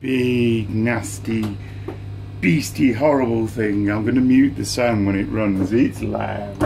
big, nasty, beastie, horrible thing. I'm going to mute the sound when it runs. It's loud.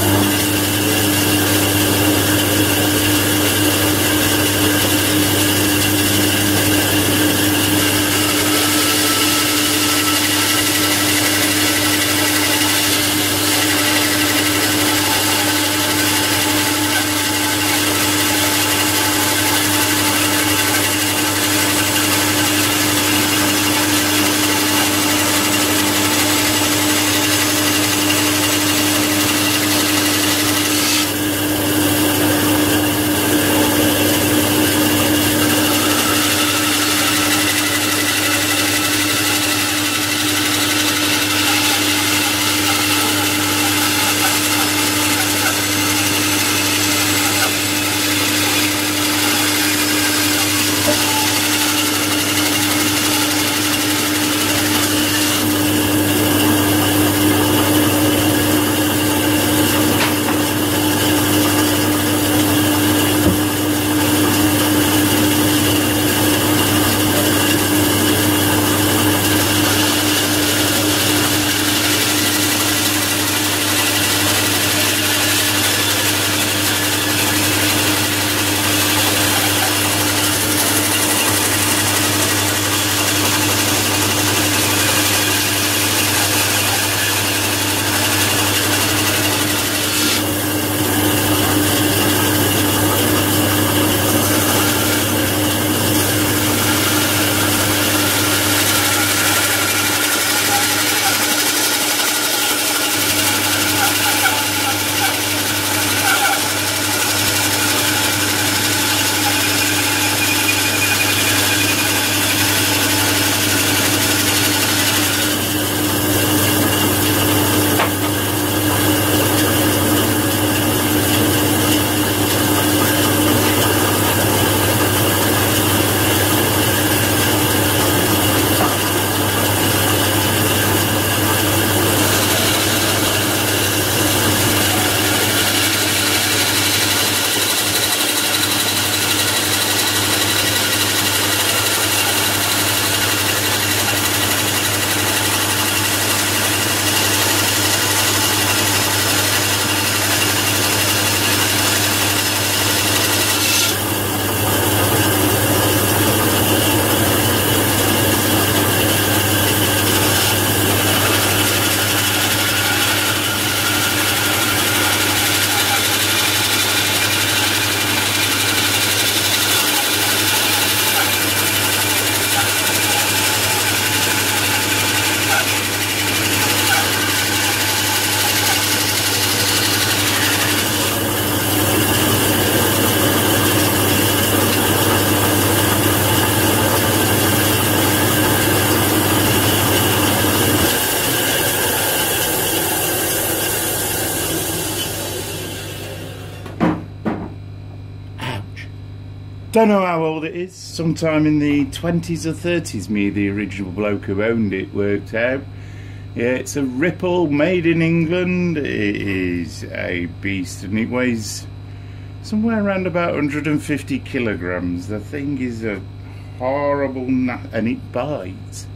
Don't know how old it is. Sometime in the 20s or 30s, me, the original bloke who owned it, worked out. Yeah, it's a Ripple made in England. It is a beast, and it weighs somewhere around about 150 kilograms. The thing is a horrible and it bites.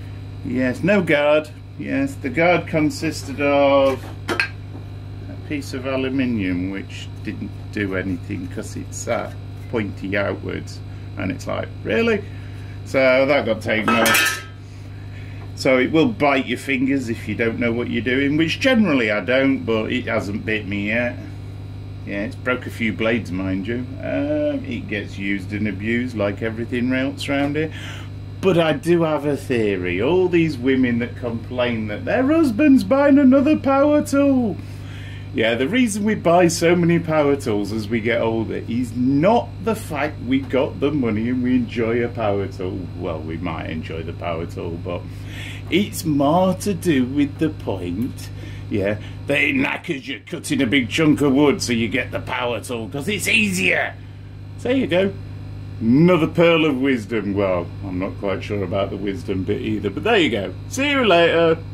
Yes, no guard. Yes, the guard consisted of a piece of aluminium which didn't do anything because it's pointy outwards, and it's like, really? So that got taken off. So it will bite your fingers if you don't know what you're doing, which generally I don't, but it hasn't bit me yet. Yeah, it's broke a few blades, mind you. It gets used and abused like everything else around here. But I do have a theory. All these women that complain that their husband's buying another power tool. Yeah, the reason we buy so many power tools as we get older is not the fact we got the money and we enjoy a power tool. Well, we might enjoy the power tool, but it's more to do with the point, yeah, that it knackers you cutting a big chunk of wood so you get the power tool because it's easier. So there you go. Another pearl of wisdom. Well, I'm not quite sure about the wisdom bit either, but there you go. See you later.